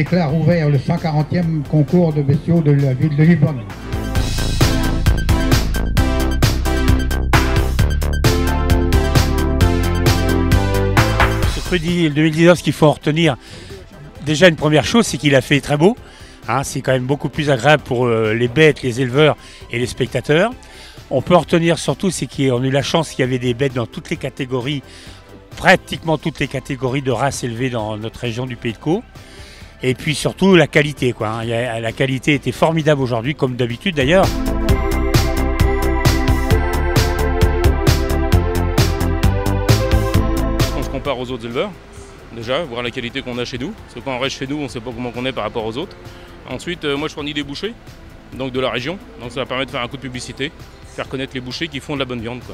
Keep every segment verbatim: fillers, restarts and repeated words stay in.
déclare ouvert le cent quarantième concours de bestiaux de la ville de Livourne. Ce Crudi deux mille dix-neuf, ce qu'il faut en retenir, déjà une première chose, c'est qu'il a fait très beau. Hein, c'est quand même beaucoup plus agréable pour euh, les bêtes, les éleveurs et les spectateurs. On peut en retenir surtout, c'est qu'on a eu la chance qu'il y avait des bêtes dans toutes les catégories, pratiquement toutes les catégories de races élevées dans notre région du Pays de Caux. Et puis surtout la qualité, quoi. Hein. La qualité était formidable aujourd'hui, comme d'habitude d'ailleurs. On se compare aux autres éleveurs, déjà, voir la qualité qu'on a chez nous. Parce que quand on reste chez nous, on ne sait pas comment on est par rapport aux autres. Ensuite, euh, moi je fournis des bouchers, donc de la région. Donc ça va permettre de faire un coup de publicité, faire connaître les bouchers qui font de la bonne viande, quoi.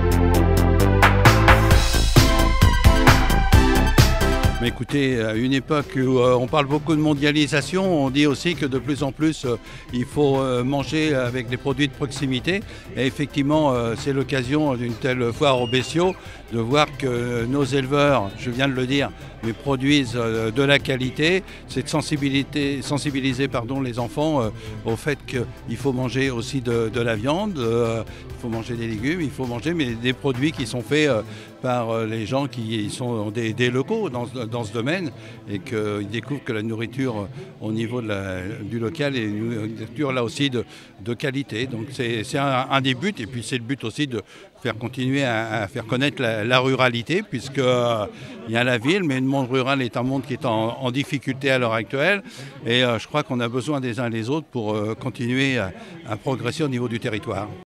Mais écoutez, à une époque où euh, on parle beaucoup de mondialisation, on dit aussi que de plus en plus euh, il faut euh, manger avec des produits de proximité. Et effectivement, euh, c'est l'occasion d'une telle foire aux bestiaux de voir que nos éleveurs, je viens de le dire, mais produisent euh, de la qualité. C'est de sensibiliser, sensibiliser pardon, les enfants euh, au fait qu'il faut manger aussi de, de la viande, euh, il faut manger des légumes, il faut manger mais des produits qui sont faits euh, par euh, les gens qui sont des, des locaux dans, dans ce domaine et qu'ils découvrent que la nourriture au niveau de la, du local est une nourriture là aussi de, de qualité. Donc c'est un, un des buts et puis c'est le but aussi de faire continuer à, à faire connaître la, la ruralité puisque euh, il y a la ville mais le monde rural est un monde qui est en, en difficulté à l'heure actuelle et euh, je crois qu'on a besoin des uns et des autres pour euh, continuer à, à progresser au niveau du territoire.